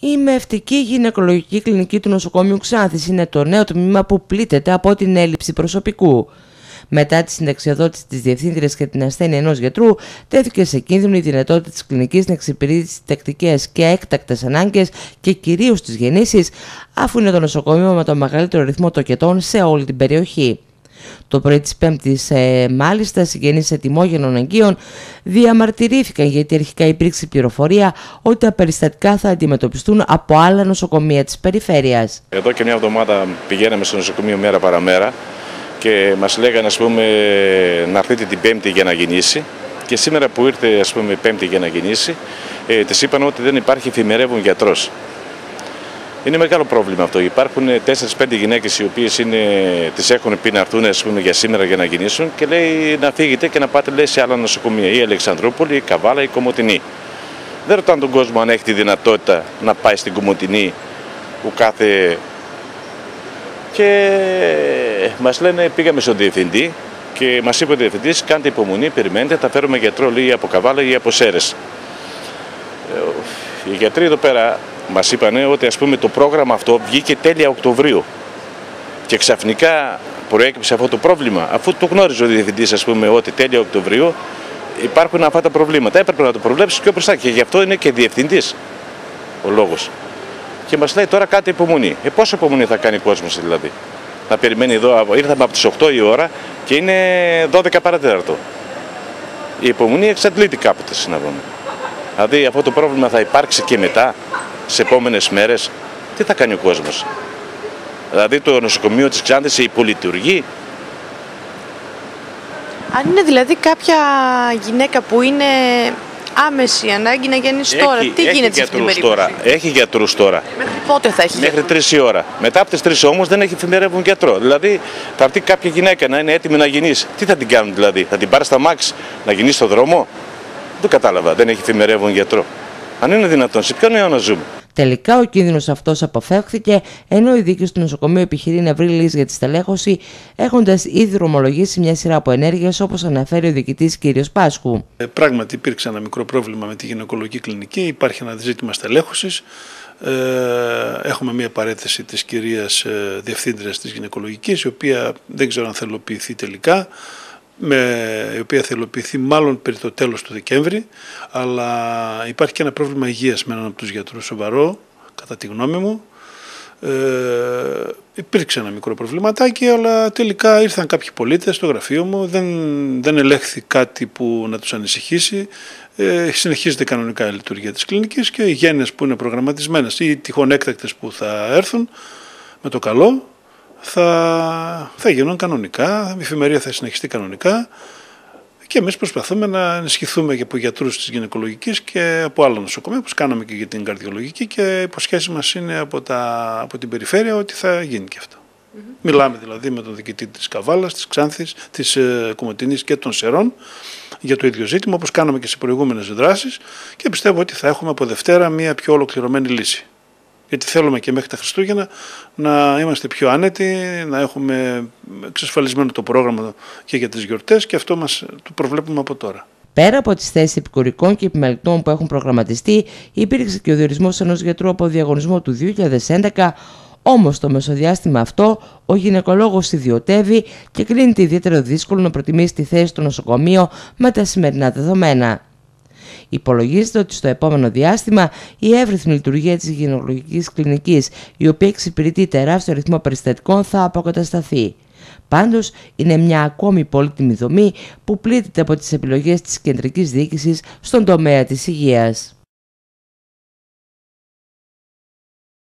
Η Μευτική Γυναικολογική Κλινική του Νοσοκομείου Ξάνθης είναι το νέο τμήμα που πλήττεται από την έλλειψη προσωπικού. Μετά τη συνταξιοδότηση της διευθύντριας και την ασθένεια ενός γιατρού, τέθηκε σε κίνδυνο η δυνατότητα της κλινικής να εξυπηρετήσει τακτικές και έκτακτες ανάγκες και κυρίως τις γεννήσεις, αφού είναι το νοσοκομείο με το μεγαλύτερο ρυθμό τοκετών σε όλη την περιοχή. Το πρωί της Πέμπτης, μάλιστα, συγγενείς ετοιμόγενων εγγύων διαμαρτυρήθηκαν γιατί αρχικά υπήρξε πληροφορία ότι τα περιστατικά θα αντιμετωπιστούν από άλλα νοσοκομεία της περιφέρειας. Εδώ και μια εβδομάδα πηγαίναμε στο νοσοκομείο μέρα παραμέρα και μας λέγανε, ας πούμε, να έρθετε την Πέμπτη για να γεννήσει. Και σήμερα που ήρθε, ας πούμε, Πέμπτη για να γεννήσει, της είπαν ότι δεν υπάρχει εφημερεύων γιατρός. Είναι μεγάλο πρόβλημα αυτό. Υπάρχουν 4-5 γυναίκες οι οποίες τις έχουν πει να έρθουν, ας πούμε, για σήμερα για να γεννήσουν και λέει να φύγετε και να πάτε, λέει, σε άλλα νοσοκομεία, ή Αλεξανδρούπολη, ή Καβάλα, ή Κομοτηνή. Δεν ρωτάνε τον κόσμο αν έχει τη δυνατότητα να πάει στην Κομοτηνή που κάθε. Και μας λένε, πήγαμε στον διευθυντή και μας είπε ο διευθυντής, κάντε υπομονή, περιμένετε, θα φέρουμε γιατρό, λέει, από Καβάλα ή από Σέρες. Οι γιατροί εδώ πέρα μας είπανε ότι, ας πούμε, το πρόγραμμα αυτό βγήκε τέλεια Οκτωβρίου και ξαφνικά προέκυψε αυτό το πρόβλημα, αφού το γνώριζε ο διευθυντής, ας πούμε, ότι τέλεια Οκτωβρίου υπάρχουν αυτά τα προβλήματα. Έπρεπε να το προβλέψει πιο μπροστά και γι' αυτό είναι και διευθυντής ο λόγος. Και μας λέει τώρα κάντε υπομονή. Πόσο υπομονή θα κάνει ο κόσμος δηλαδή? Να περιμένει εδώ, ήρθαμε από τις 8 η ώρα και είναι 12 παρατέταρτο. Η υπομονή εξαντλείται κάποτε, να δούμε. Δηλαδή αυτό το πρόβλημα θα υπάρξει και μετά, σε επόμενες μέρες, τι θα κάνει ο κόσμος? Δηλαδή το νοσοκομείο της Ξάνθης υπολειτουργεί. Αν είναι δηλαδή κάποια γυναίκα που είναι άμεση ανάγκη να γεννήσει τώρα, τι γίνεται σε αυτήν την περίπτωση? Έχει γιατρούς τώρα. Μέχρι πότε θα έχει? Μέχρι 3 η ώρα. Μετά από τις 3 όμως δεν έχει εφημερεύουν γιατρό. Δηλαδή θα έρθει κάποια γυναίκα να είναι έτοιμη να γεννήσει. Τι θα την κάνουν δηλαδή? Θα την πάρει στα μάξι να γεννήσει στον δρόμο? Δεν κατάλαβα. Δεν έχει εφημερεύουν γιατρό. Αν είναι δυνατόν, σε ποιον αιώνα ζούμε? Τελικά ο κίνδυνος αυτός αποφεύχθηκε, ενώ η δίκηση του νοσοκομείου επιχειρεί να βρει λύση για τη στελέχωση, έχοντας ήδη δρομολογήσει μια σειρά από ενέργειες, όπως αναφέρει ο διοικητής κ. Πάσχου. Πράγματι υπήρξε ένα μικρό πρόβλημα με τη γυναικολογική κλινική, υπάρχει ένα ζήτημα στελέχωσης. Έχουμε μια παρέθεση της κυρίας διευθύντριας της γυναικολογικής, η οποία δεν ξέρω αν θα υλοποιηθεί τελικά, η οποία θα υλοποιηθεί μάλλον περί το τέλος του Δεκέμβρη, αλλά υπάρχει και ένα πρόβλημα υγείας με έναν από τους γιατρούς, σοβαρό, κατά τη γνώμη μου. Υπήρξε ένα μικρό προβληματάκι, αλλά τελικά ήρθαν κάποιοι πολίτες στο γραφείο μου, δεν ελέγχθη κάτι που να τους ανησυχήσει. Συνεχίζεται κανονικά η λειτουργία της κλινικής και οι γέννες που είναι προγραμματισμένες ή τυχόν έκτακτες που θα έρθουν με το καλό θα γίνουν κανονικά, η εφημερία θα συνεχιστεί κανονικά και εμείς προσπαθούμε να ενισχυθούμε και από γιατρούς της γυναικολογικής και από άλλα νοσοκομεία, όπως κάναμε και για την καρδιολογική, και υποσχέσεις μας είναι από την περιφέρεια ότι θα γίνει και αυτό. Μιλάμε δηλαδή με τον διοικητή της Καβάλας, της Ξάνθης, της Κομοτηνής και των Σερών για το ίδιο ζήτημα, όπως κάναμε και σε προηγούμενες δράσεις, και πιστεύω ότι θα έχουμε από Δευτέρα μια πιο ολοκληρωμένη λύση. Γιατί θέλουμε και μέχρι τα Χριστούγεννα να είμαστε πιο άνετοι, να έχουμε εξασφαλισμένο το πρόγραμμα και για τις γιορτές, και αυτό το προβλέπουμε από τώρα. Πέρα από τις θέσεις επικουρικών και επιμελητών που έχουν προγραμματιστεί, υπήρξε και ο διορισμός ενός γιατρού από διαγωνισμό του 2011, όμως το μεσοδιάστημα αυτό ο γυναικολόγος ιδιωτεύει και κρίνεται ιδιαίτερα δύσκολο να προτιμήσει τη θέση στο νοσοκομείο με τα σημερινά δεδομένα. Υπολογίζεται ότι στο επόμενο διάστημα η εύρυθμη λειτουργία της γυναικολογικής κλινικής, η οποία εξυπηρετεί τεράστιο αριθμό περιστατικών, θα αποκατασταθεί. Πάντως είναι μια ακόμη πολύτιμη δομή που πλήττεται από τις επιλογές της κεντρικής διοίκησης στον τομέα της υγείας.